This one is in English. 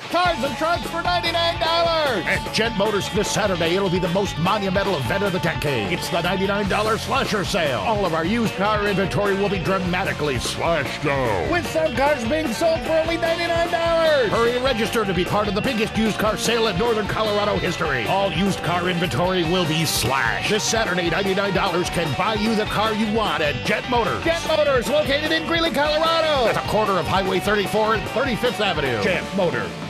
Cars and trucks for $99. At Ghent Motors this Saturday, it'll be the most monumental event of the decade. It's the $99 slasher sale. All of our used car inventory will be dramatically slashed down, with some cars being sold for only $99. Hurry and register to be part of the biggest used car sale in Northern Colorado history. All used car inventory will be slashed. This Saturday, $99 can buy you the car you want at Ghent Motors. Ghent Motors, located in Greeley, Colorado, at the corner of Highway 34 and 35th Avenue. Ghent Motors.